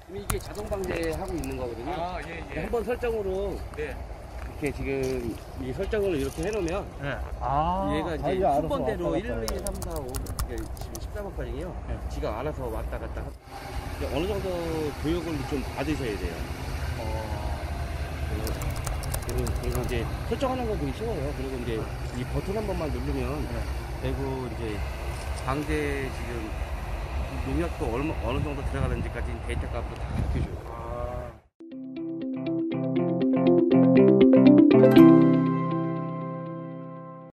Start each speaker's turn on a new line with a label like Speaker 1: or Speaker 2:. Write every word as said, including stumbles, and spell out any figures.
Speaker 1: 이게 자동 방제하고 있는 거거든요.
Speaker 2: 아, 예, 예.
Speaker 1: 한번 설정으로
Speaker 2: 네.
Speaker 1: 이렇게 지금 이 설정을 이렇게 해놓으면
Speaker 2: 네. 아.
Speaker 1: 얘가 이제
Speaker 3: 자기가 알아서
Speaker 1: 순번대로
Speaker 3: 왔다
Speaker 1: 일,
Speaker 3: 갔다
Speaker 1: 이, 삼, 사, 오 이게 지금 십사 번까지요.
Speaker 2: 네.
Speaker 1: 지가 알아서 왔다 갔다. 하- 이제 어느 정도 교육을 좀 받으셔야 돼요.
Speaker 2: 어.
Speaker 1: 그리고, 그리고 이제 설정하는 건 되게 쉬워요. 그리고 이제 이 버튼 한 번만 누르면
Speaker 2: 네.
Speaker 1: 되고 이제 방제 지금 농약도 얼마, 어느 정도 들어가는지까지 데이터 값도 다 밝혀줘요.